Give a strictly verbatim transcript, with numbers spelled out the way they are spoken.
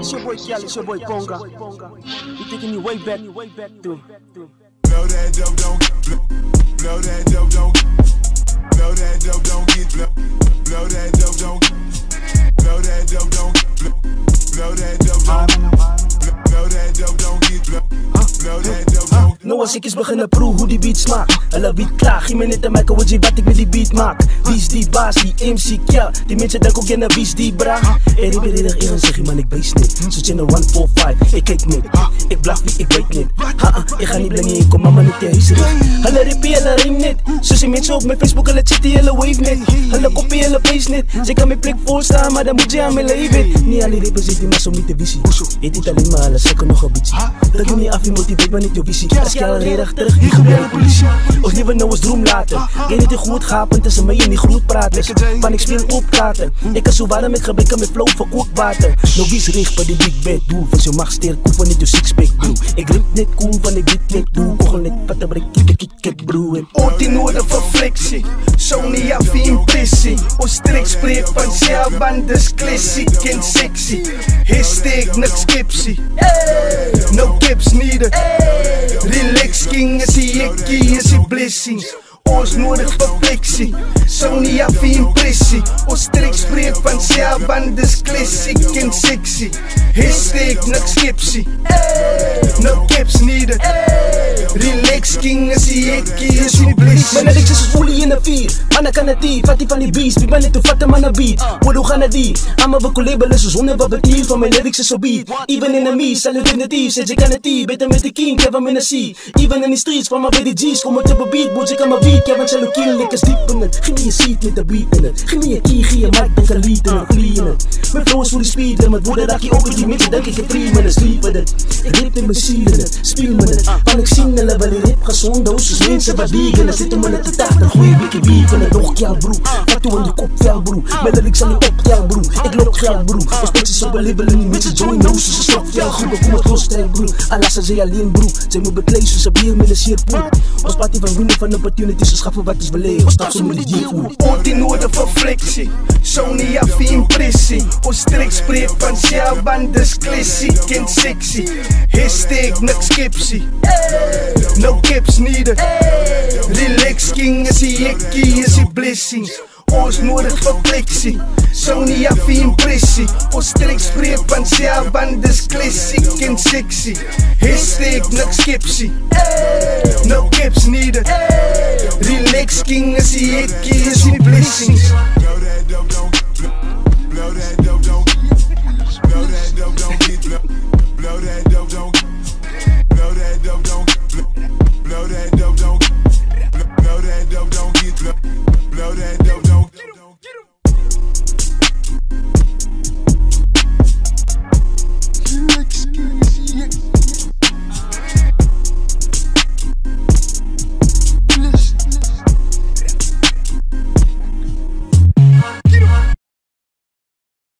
It's your boy Kial, it's your boy Ponga. You're taking me way back, way back to. Blow that dope, don't blow, blow that dope, don't blow that dope, don't get blow, blow that dope, don't blow that dope, don't blow, blow that dope, don't blow that dope, don't get blow, blow that dope, don't. Nou als ik eens beginnen proe hoe die beat smaakt. Hulle beat klaar, geef me net een mic, wat wat ik met die beat maak. Wie is die baas, die M C K? Die mensen denken ook, ja, wie is die bra? En ik ben eerder eerder zeg je man, ik wees niet. Zoals in een one four five, ik kijk niet. Ik blaf niet, ik weet niet. Ha, ik ga niet blengen, ik kom mama niet te huis. Hulle rippie, hulle rim niet. Zoals die mensen op mijn Facebook, hulle chitty, hulle wave niet. Hulle kopie, hulle pace niet. Ze kan mijn plek volstaan, maar dan moet je aan mijn leven. Niet alle rippers zitten maar zo niet te visie. Eet niet alleen maar, hulle sukken nog een beetje. Dat doe niet af, je motiveert maar niet je visie. Als je al redig terug, hier gebeurt de politie. Of liever nou eens droom laten. Jij niet te goed gapen, tussen mij en die groet praten. Van ik speel oppraten. Ik kan zo warm met geblikken met flow van kookwater. Nou wie is richt bij die big bad doel. Van zo mag sterk, koe van niet je sixpack bro. Ik rip net cool, van ik dit net doe. Kogel net wat te breken, ik kik kik bro. Oort in orde van flexie. Sony af impressie. Ons strik spreekt van sjaalbandes, klassiek en sexy. Hashtag niks kipsie. No kips neither. Relax king is die jackie, is die blessings. Ons nodig voor flexie. Sony af impressie. Ons strik spreekt van sjaalbandes, klassiek en sexy. Hashtag niks kipsie. No kips neither. Relax king is die jackie, is die blessings. Mijn lyrics is olie in de vier. Mannen kan het die, vat die van die beast. Wie ben ik te vatten man een beat. Hoe gaan het die? Ama we labelen zo zonder wat betier. Van mijn lyrics is zo beat. Even enemies, salute in de team. Zeg je kan het die, beter met de king, Kevin in de sea. Even in die streets, van mijn B D G's. Kom met de beat, boet ik aan mijn beat. Kevin zal kill, lekker diep in het. Geef me je seat met de beat in het. Geef me je key, geef je mic, denk een lied in het. Vlie in het. Mijn flow is voor die speed en met woorden raak je ook in die mensen. Denk ik heb drie minuten, sleep in het. Ik rip in mijn ziel in het, speel me het. Van ik zing en wel die rip gezond, doosjes mensen wat biegen. Dan zitten we net te tachten, goeie wikke bier van het nog kjal broe. Wat doe in de kop vel broe. Met de lyrics aan die op tel broe. Ik loop geld broe. Ons bitches op een label en die mensen join nose. Ze slok vel groepen, kom het losstijl broe. Allah ze zei alleen broe. Zij moet bekleed zoals een bier met een sierpoel. Ons party van winnen van opportunities. Ze schaffen wat is beleefd. Ons stap zo met die diervoer. Oort in orde van flexie. Sony af impressie. Ons strik spreekt van sjaalbandes, klassiek en sexy. Hashtag niks kipsie. No kips neither. Relax king is die jackie, is die blessings. Ons nodig voor flexie. Sony af impressie. Ons strik spreekt van sjaalbandes, klassiek en sexy. Hashtag niks kipsie. No kips neither. Relax king is die jackie, is die blessings.